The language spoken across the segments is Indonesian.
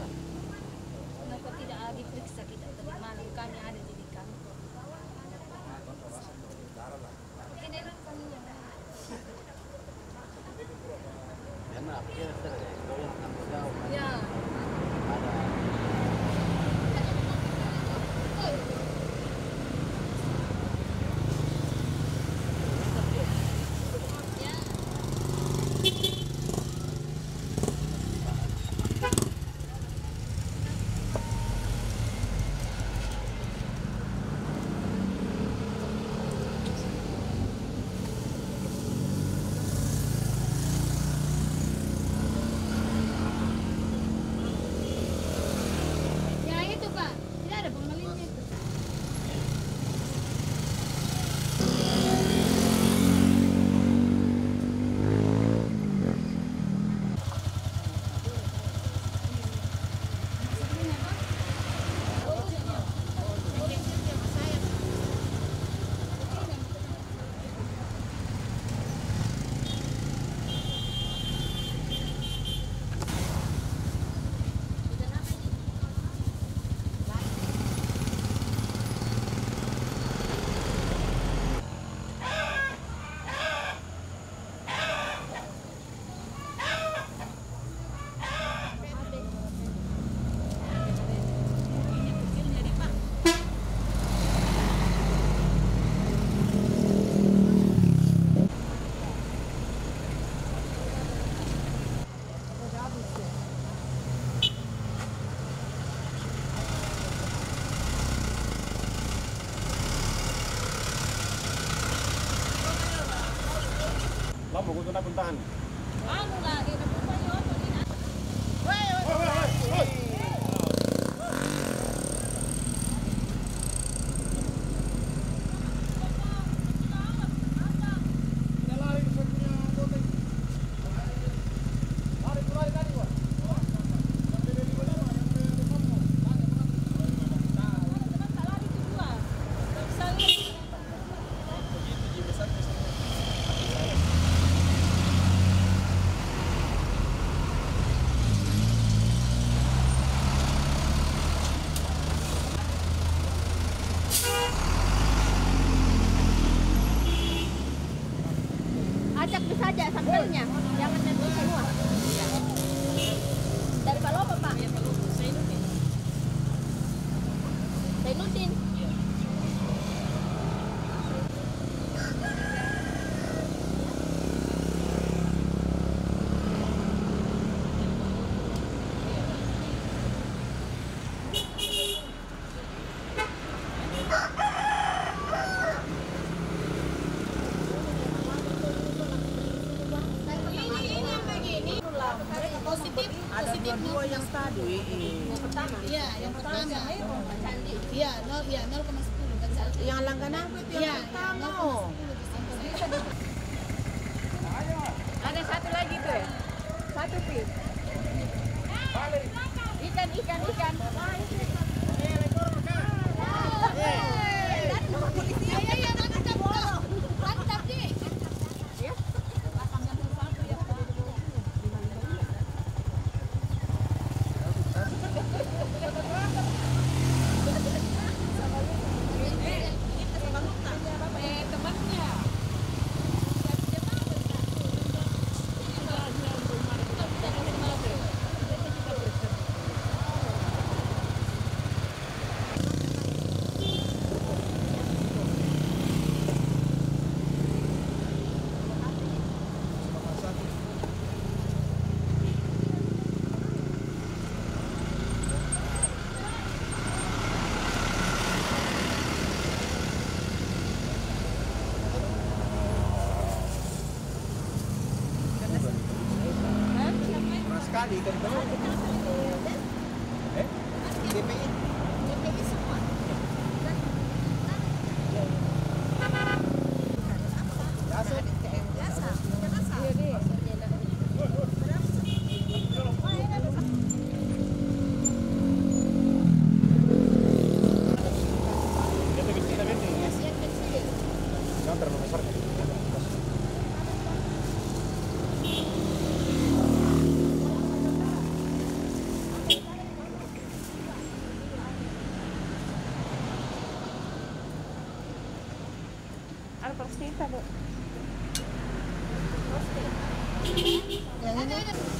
Kenapa tidak diperiksa kita tadi malam kami ada di kantor. Ini kan kami yang Karena kita kalau yang kantor jauh ya. ada Ya itu Pak, tidak ada pengelinnya itu. Lama kau kena puntahan. Anu lah, di depan yo. Ajak saja sambalnya, jangan nanti semua. Dari Pak Lopo Pak? Iya Pak Lopo, Zainuddin. Zainuddin. Ada dua yang tadi. Pertama. Iya, yang pertama. Candi. Iya, 0,10. Yang langganan itu yang pertama. Ada satu lagi tuh ya. Satu pis. Ikan. Rosita, Bu. Yang ini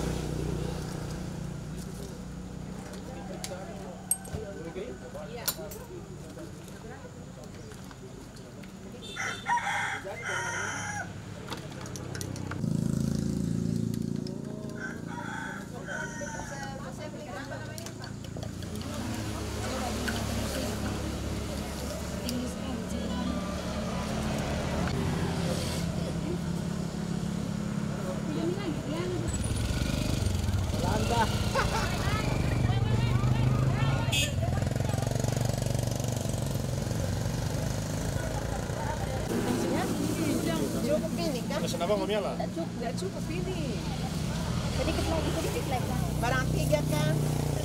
cukup ini kan? Kenapa mau miala? Nggak cukup ini. Sedikit lagi. Barang 3 kan?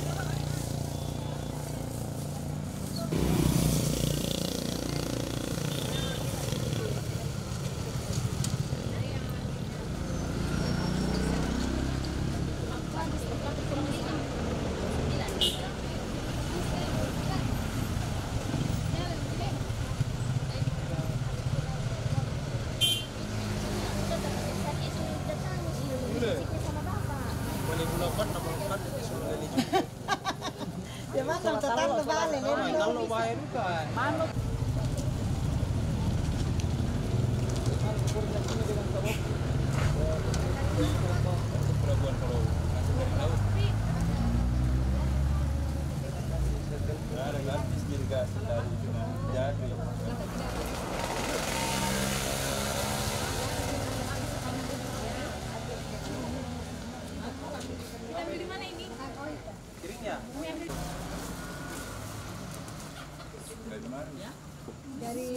Ya macam tetap balik ini. Kalau bayar bukan. Manuk. Ambil di mana ini? Kiringnya. Dari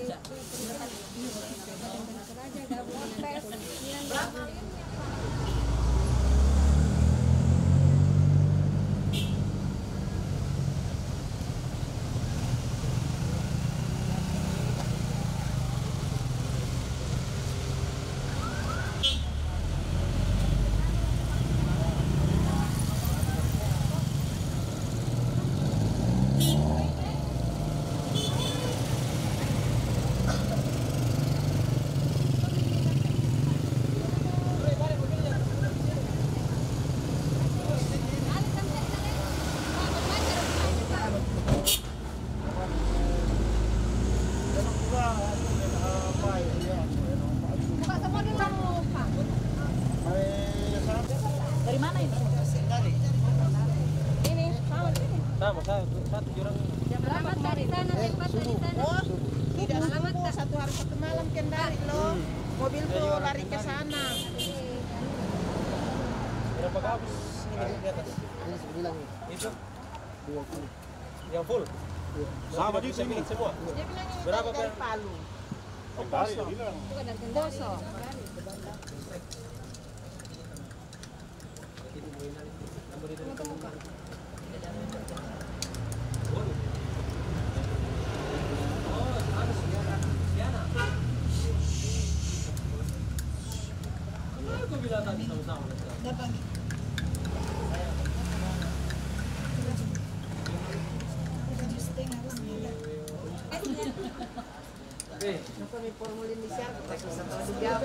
dari mana ini? Ini, Sama saya satu jurang. jam berapa dari sana? Dari sana. Oh, tidak subuh, 1 hari 1 malam kendari loh. Mobilku lari ke sana. Berapa kabus ini di atas? Ini 9 nih. Itu 20. yang full. Sama di sini semua. Dia bilang ini Berapa dari per- Palu. Oh, kali dia bilang. Bukan dari Kendoso. Aku bilang tadi sama-sama. Aku may formulir ni siya, kasi sa mga dijawab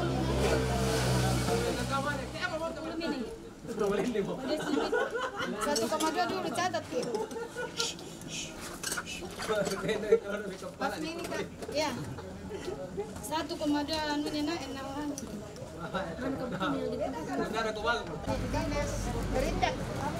Satu koma dua dulu catat gitu. Pas ini Kak. Ya. 1,2 anunya nak enak orang. Merindak.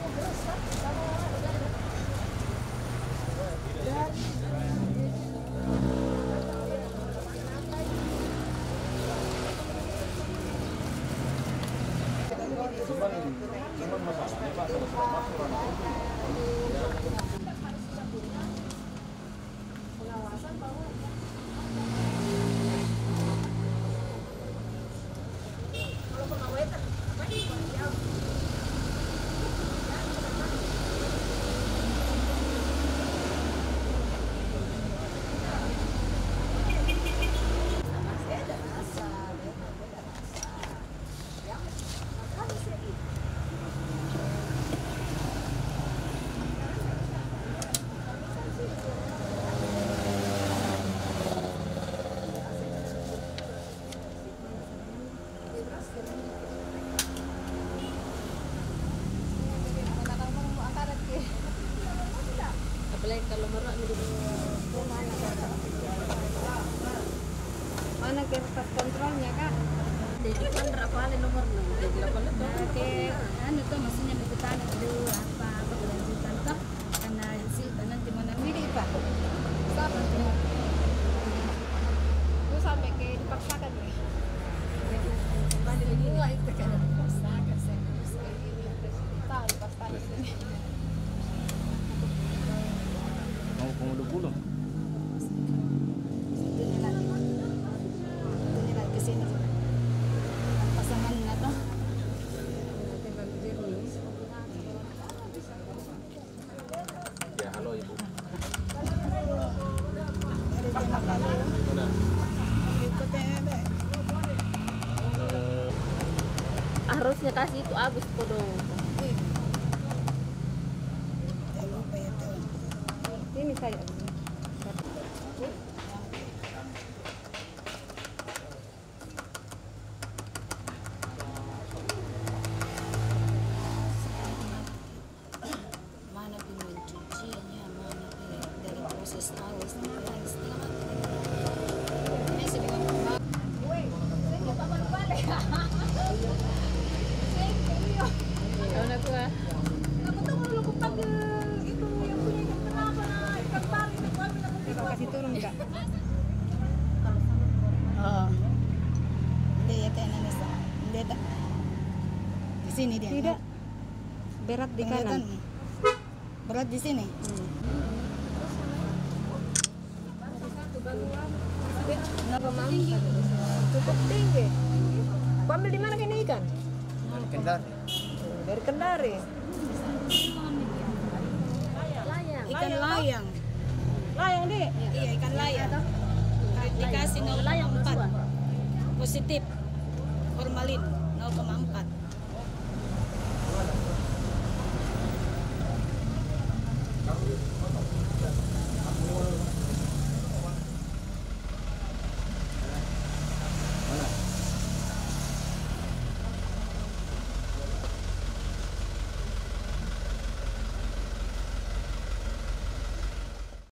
Cuman masalahnya Pak, kalau sudah masuk orang apalagi kalau merak gitu. Mana kertas kontrolnya kak? Jadi kan berapa kali nomor jadi berapa itu? Oke, anu tuh maksudnya liputan dulu apa keberlanjutan toh karena nanti mana milih pak? Sama tuh. Lu sampai kayak dipaksakan ya. Semua itu kan dipaksakan serius kayak gini. Tahu pasti di sini. Mau komodo pulang. Ini lagi kesini. Pasangan atau? Ya, halo Ibu. Harusnya kasih itu Agus kodo. Ini saya. Mana pinjam cucinya, mana dari proses awal sampai setengah mati. Ini sedang Tahu nak gua. Aku tuh kalau aku panggil itu yang punya ikan kenapa ikan pari aku ambil aku Coba kasih turun kak. Oh, dia ya teh Nesa, dia tak. Di sini dia. Tidak. Berat di kanan. Berat di sini. Kenapa mampu? Cukup tinggi. Kau ambil di mana ini ikan? Kendari. Dari Kendari. Layang. Ikan layang. Layang deh. Iya ikan layang. Dikasih 0,4 positif formalin 0,4.